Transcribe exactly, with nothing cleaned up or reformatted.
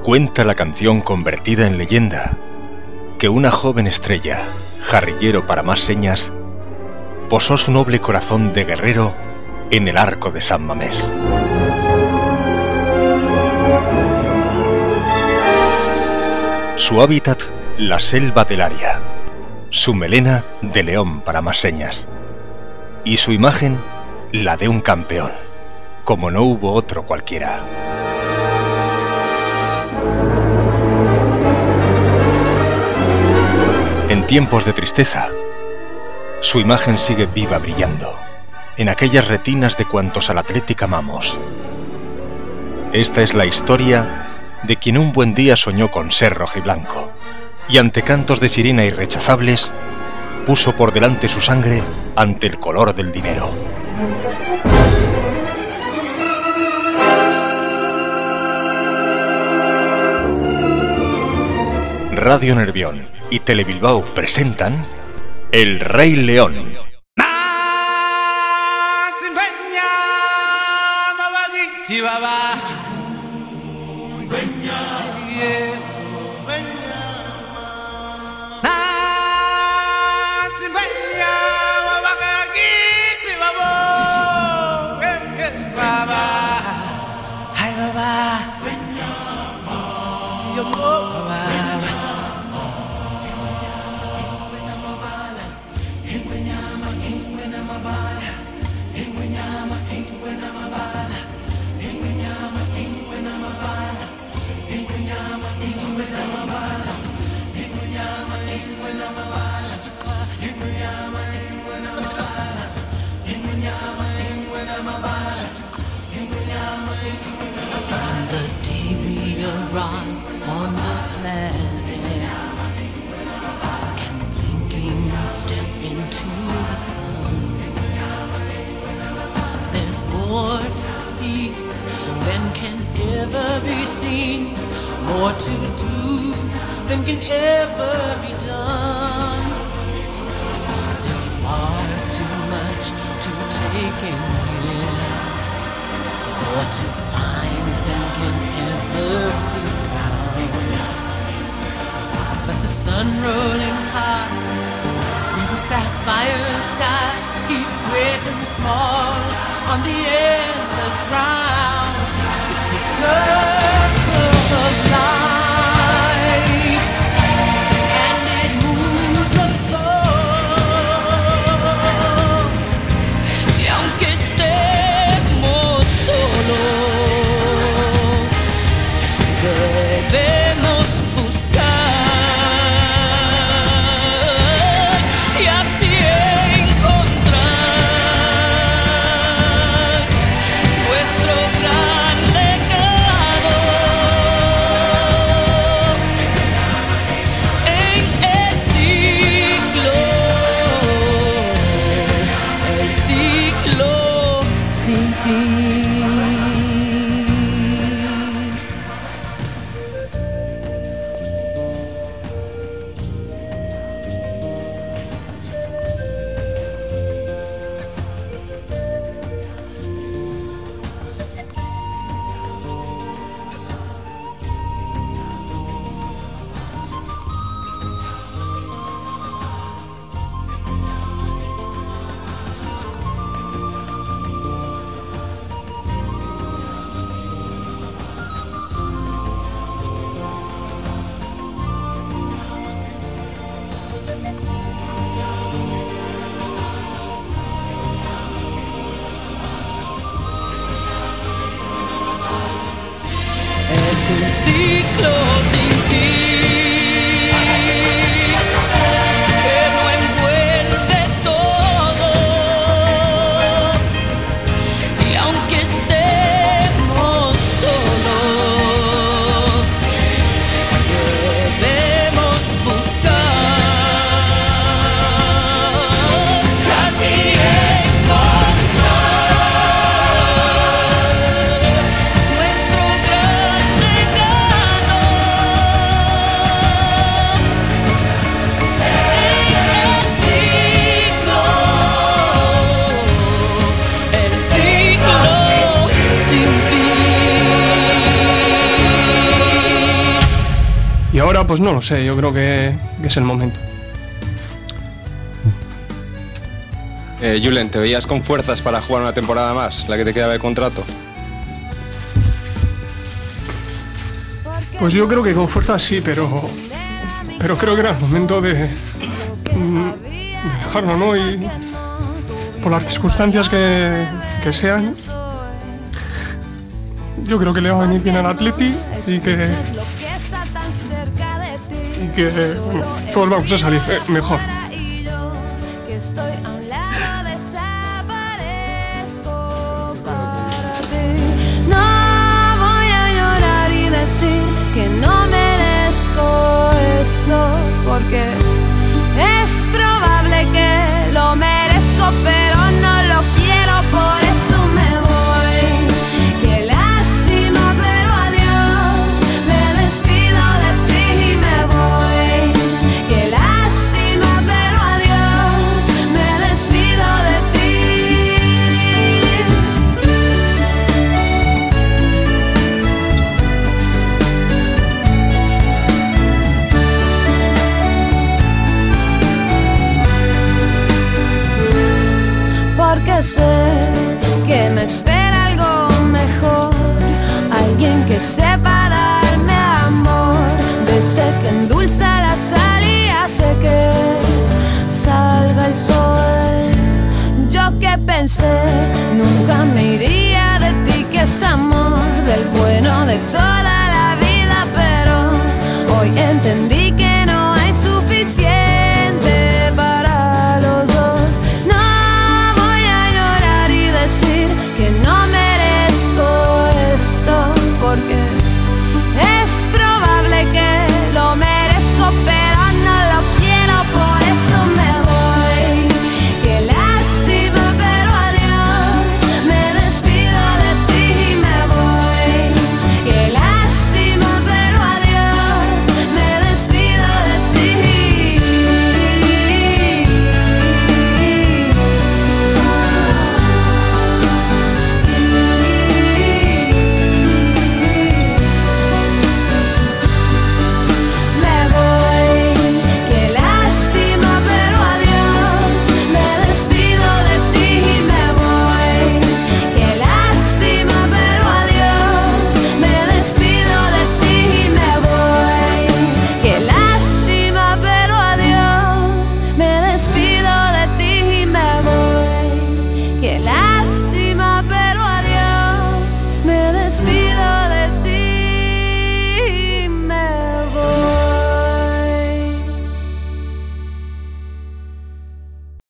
Cuenta la canción convertida en leyenda que una joven estrella, jarrillero para más señas, posó su noble corazón de guerrero en el arco de San Mamés. Su hábitat, la selva del Aria. Su melena, de león para más señas. Y su imagen, la de un campeón, como no hubo otro cualquiera. En tiempos de tristeza, su imagen sigue viva brillando en aquellas retinas de cuantos al atlético amamos. Esta es la historia de quien un buen día soñó con ser rojiblanco y ante cantos de sirena irrechazables puso por delante su sangre ante el color del dinero. Radio Nervión y Telebilbao presentan El Rey León. More to do than can ever be done. There's far too much to take in here, more to find than can ever be found. But the sun rolling high through the sapphire sky keeps great and small on the endless round. It's the circle of life, and it moves us all. Y aunque estemos solos, debemos buscar y así encontrar nuestro gran legado. Nuestro gran legado. ahora pues no lo sé, yo creo que, que es el momento. Eh, Julen, ¿te veías con fuerzas para jugar una temporada más, la que te quedaba de contrato? Pues yo creo que con fuerza sí, pero pero creo que era el momento de, de dejarlo, ¿no? Y por las circunstancias que, que sean, yo creo que le va a venir bien al Atleti y que y que bueno, todos vamos a salir eh, mejor. Que no merezco esto, porque es probable que lo merezco, pero no lo quiero, por eso me voy. Qué lástima, pero adiós, me despido de ti y me voy. Qué lástima, pero adiós, me despido de ti. Porque sé que me espera algo mejor, alguien que sepa darme amor, de ese que endulza la sal y hace que salga el sol. Yo que pensé nunca me